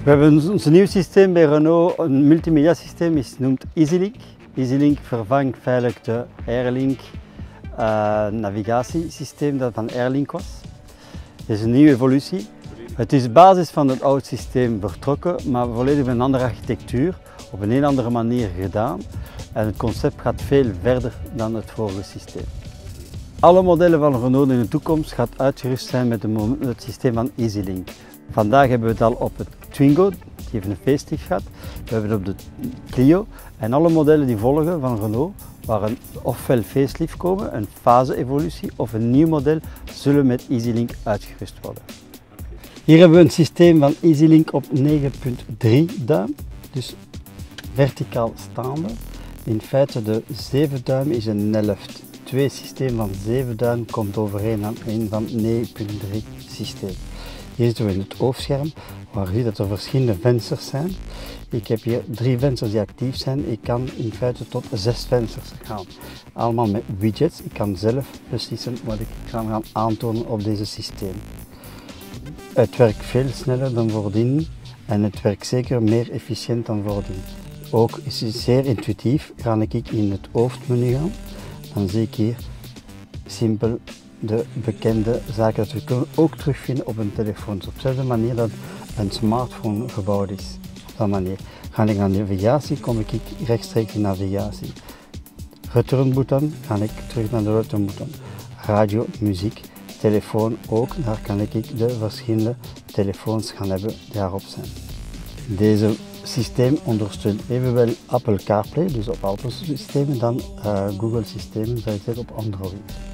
We hebben ons nieuw systeem bij Renault, een multimedia systeem, is genoemd EasyLink. EasyLink vervangt feitelijk de Airlink navigatiesysteem dat van Airlink was. Het is een nieuwe evolutie. Het is de basis van het oude systeem vertrokken, maar volledig met een andere architectuur, op een heel andere manier gedaan. En het concept gaat veel verder dan het vorige systeem. Alle modellen van Renault in de toekomst gaan uitgerust zijn met het systeem van EasyLink. Vandaag hebben we het al op het Twingo, die heeft een facelift gehad. We hebben het op de Clio en alle modellen die volgen van Renault, waar een ofwel facelift komen, een fase-evolutie of een nieuw model, zullen met EasyLink uitgerust worden. Hier hebben we een systeem van EasyLink op 9,3 duim, dus verticaal staande. In feite de 7 duim is een Nelft. Twee systeem van 7 duim komt overeen aan een van 9,3 systeem. Hier zitten we in het hoofdscherm, waar je ziet dat er verschillende vensters zijn. Ik heb hier 3 vensters die actief zijn. Ik kan in feite tot 6 vensters gaan. Allemaal met widgets. Ik kan zelf beslissen wat ik gaan aantonen op deze systeem. Het werkt veel sneller dan voordien en het werkt zeker meer efficiënt dan voordien. Ook is het zeer intuïtief. Ga ik in het hoofdmenu gaan, dan zie ik hier simpel de bekende zaken dat we ook terugvinden op een telefoon. Dus op dezelfde manier dat een smartphone gebouwd is. Op dat manier. Ga ik naar navigatie, kom ik rechtstreeks in navigatie. Returnbutton, ga ik terug naar de returnbutton. Radio, muziek, telefoon ook, daar kan ik de verschillende telefoons gaan hebben die daarop zijn. Deze systeem ondersteunt evenwel Apple CarPlay, dus op Apple systemen, dan Google systemen, zoals op Android.